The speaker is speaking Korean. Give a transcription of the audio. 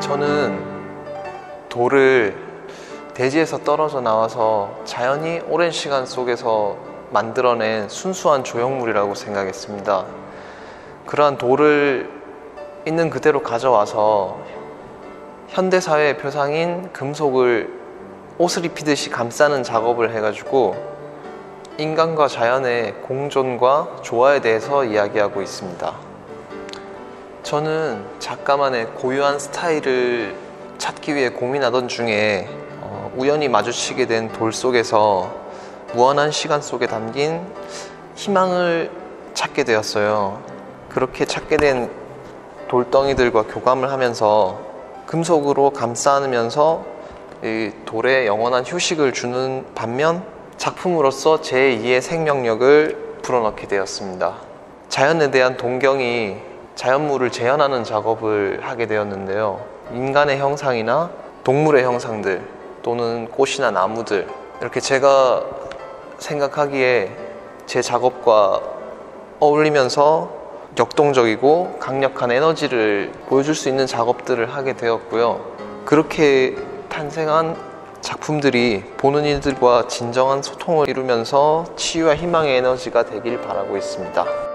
저는 돌을 대지에서 떨어져 나와서 자연히 오랜 시간 속에서 만들어낸 순수한 조형물이라고 생각했습니다. 그러한 돌을 있는 그대로 가져와서 현대사회의 표상인 금속을 옷을 입히듯이 감싸는 작업을 해가지고 인간과 자연의 공존과 조화에 대해서 이야기하고 있습니다. 저는 작가만의 고유한 스타일을 찾기 위해 고민하던 중에 우연히 마주치게 된 돌 속에서 무한한 시간 속에 담긴 희망을 찾게 되었어요. 그렇게 찾게 된 돌덩이들과 교감을 하면서 금속으로 감싸 안으면서 이 돌에 영원한 휴식을 주는 반면 작품으로서 제2의 생명력을 불어넣게 되었습니다. 자연에 대한 동경이 자연물을 재현하는 작업을 하게 되었는데요. 인간의 형상이나 동물의 형상들 또는 꽃이나 나무들, 이렇게 제가 생각하기에 제 작업과 어울리면서 역동적이고 강력한 에너지를 보여줄 수 있는 작업들을 하게 되었고요. 그렇게 탄생한 작품들이 보는 이들과 진정한 소통을 이루면서 치유와 희망의 에너지가 되길 바라고 있습니다.